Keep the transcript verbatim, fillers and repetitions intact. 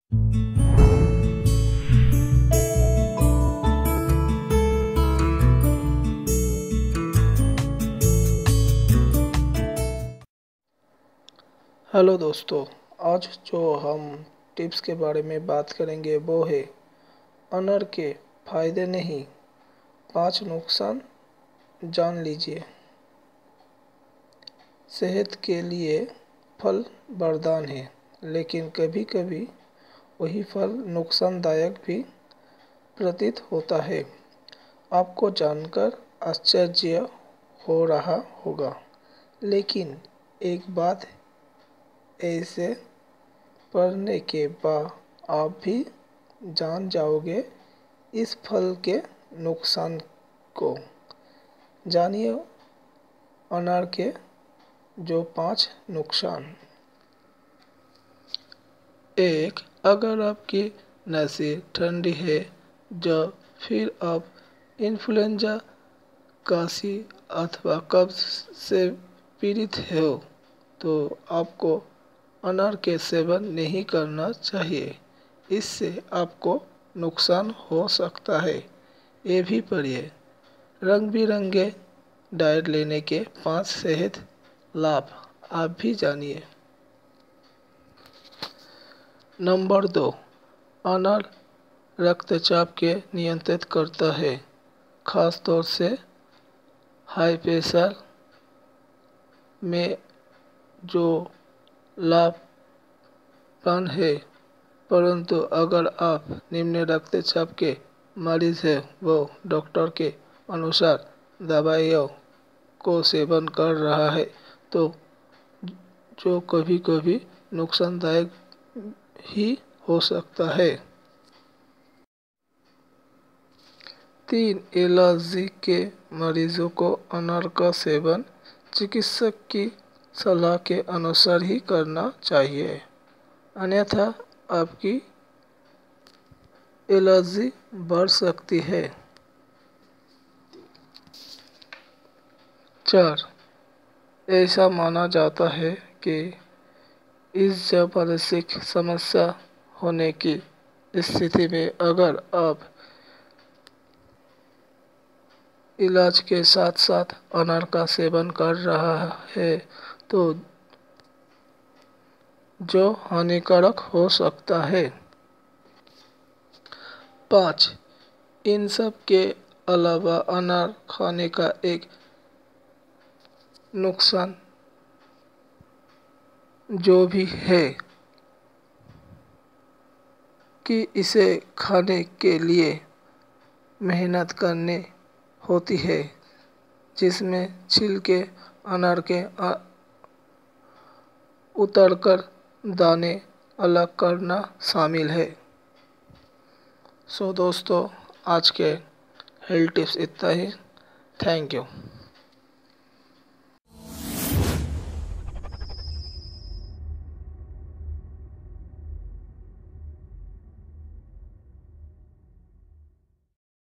Hello दोस्तों, आज जो हम टिप्स के बारे में बात करेंगे वो है अनार के फायदे नहीं, पांच नुकसान जान लीजिए। सेहत के लिए फल वरदान है, लेकिन कभी कभी वही फल नुकसानदायक भी प्रतीत होता है। आपको जानकर आश्चर्य हो रहा होगा, लेकिन एक बात ऐसे पढ़ने के बाद आप भी जान जाओगे इस फल के नुकसान को। जानिए अनार के जो पांच नुकसान। एक, अगर आपकी नसें ठंडी है या फिर आप इन्फ्लुएंजा, खांसी अथवा कब्ज से पीड़ित हो तो आपको अनार के सेवन नहीं करना चाहिए। इससे आपको नुकसान हो सकता है। ये भी पढ़िए, रंग बिरंगे डाइट लेने के पांच सेहत लाभ, आप भी जानिए। नंबर दो, अनार रक्तचाप के नियंत्रित करता है, खास तौर से हाई प्रेशर में जो लाभवान है। परंतु अगर आप निम्न रक्तचाप के मरीज हैं वो डॉक्टर के अनुसार दवाइयों को सेवन कर रहा है तो जो कभी कभी नुकसानदायक ही हो सकता है। तीन, एलर्जी के मरीजों को अनार का सेवन चिकित्सक की सलाह के अनुसार ही करना चाहिए, अन्यथा आपकी एलर्जी बढ़ सकती है। चार, ऐसा माना जाता है कि इस जब मानसिक समस्या होने की स्थिति में अगर आप इलाज के साथ साथ अनार का सेवन कर रहा है तो जो हानिकारक हो सकता है। पाँच, इन सब के अलावा अनार खाने का एक नुकसान जो भी है कि इसे खाने के लिए मेहनत करनी होती है, जिसमें छिलके अनार के उतारकर दाने अलग करना शामिल है। सो दोस्तों, आज के हेल्थ टिप्स इतना ही। Thank you.